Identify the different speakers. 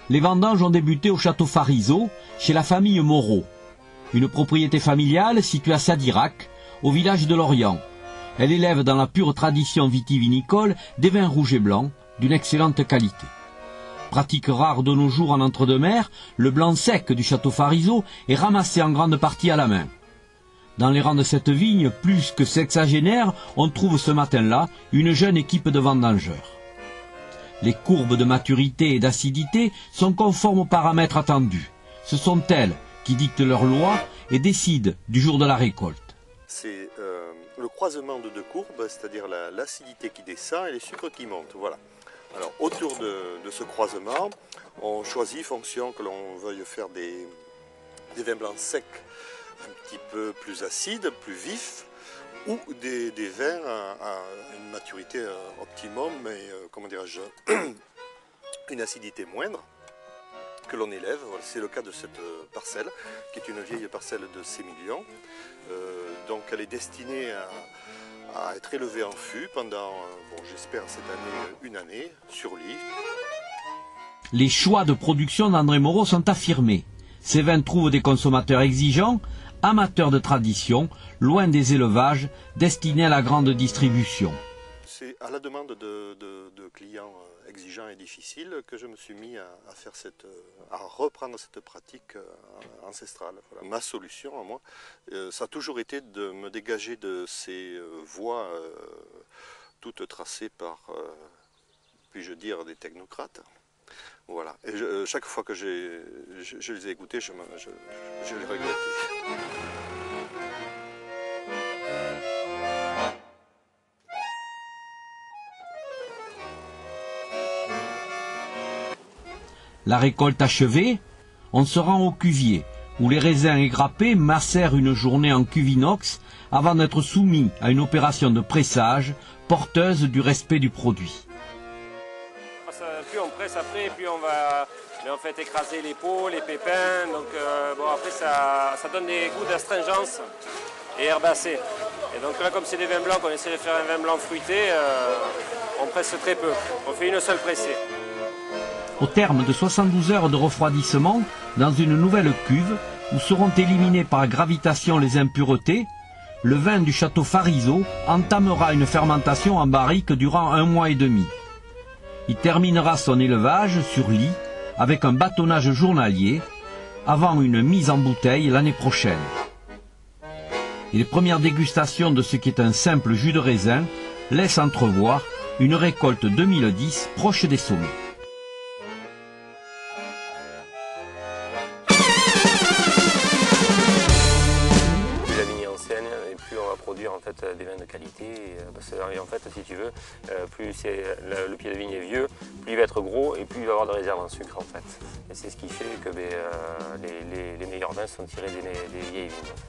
Speaker 1: Les vendanges ont débuté au château Fariseau, chez la famille Moreau, une propriété familiale située à Sadirac, au village de Lorient. Elle élève dans la pure tradition vitivinicole des vins rouges et blancs d'une excellente qualité. Pratique rare de nos jours en entre-deux-mers, le blanc sec du château Fariseau est ramassé en grande partie à la main. Dans les rangs de cette vigne, plus que sexagénaire, on trouve ce matin-là une jeune équipe de vendangeurs. Les courbes de maturité et d'acidité sont conformes aux paramètres attendus. Ce sont elles qui dictent leurs lois et décident du jour de la récolte.
Speaker 2: C'est le croisement de deux courbes, c'est-à-dire l'acidité qui descend et les sucres qui montent. Voilà. Alors, autour de ce croisement, on choisit, fonction que l'on veuille faire des vins blancs secs un petit peu plus acides, plus vifs, ou des vins à une maturité optimum, mais comment dirais-je, une acidité moindre, que l'on élève. Voilà, c'est le cas de cette parcelle, qui est une vieille parcelle de sémillon. Donc elle est destinée à être élevée en fût pendant, j'espère cette année, une année, sur lit.
Speaker 1: Les choix de production d'André Moreau sont affirmés. Ces vins trouvent des consommateurs exigeants, amateurs de tradition, loin des élevages destinés à la grande distribution.
Speaker 2: C'est à la demande de clients exigeants et difficiles que je me suis mis à reprendre cette pratique ancestrale. Voilà. Ma solution à moi, ça a toujours été de me dégager de ces voies toutes tracées par, puis-je dire, des technocrates. Voilà. Et chaque fois que je les ai écoutés, je les regrettais.
Speaker 1: La récolte achevée, on se rend au cuvier, où les raisins égrappés macèrent une journée en cuve inox avant d'être soumis à une opération de pressage porteuse du respect du produit.
Speaker 3: Puis on presse après, puis on va en fait écraser les peaux, les pépins, donc après ça donne des goûts d'astringence et herbacées. Et donc là, comme c'est des vins blancs, on essaie de faire un vin blanc fruité, on presse très peu, on fait une seule pressée.
Speaker 1: Au terme de 72 heures de refroidissement, dans une nouvelle cuve, où seront éliminées par gravitation les impuretés, le vin du château Fariseau entamera une fermentation en barrique durant 1 mois et demi. Il terminera son élevage sur lit avec un bâtonnage journalier avant une mise en bouteille l'année prochaine. Et les premières dégustations de ce qui est un simple jus de raisin laissent entrevoir une récolte 2010 proche des sommets.
Speaker 3: Plus on va produire en fait des vins de qualité, et en fait si tu veux, plus le pied de vigne est vieux, plus il va être gros et plus il va avoir de réserve en sucre en fait. Et c'est ce qui fait que les meilleurs vins sont tirés des vieilles vignes.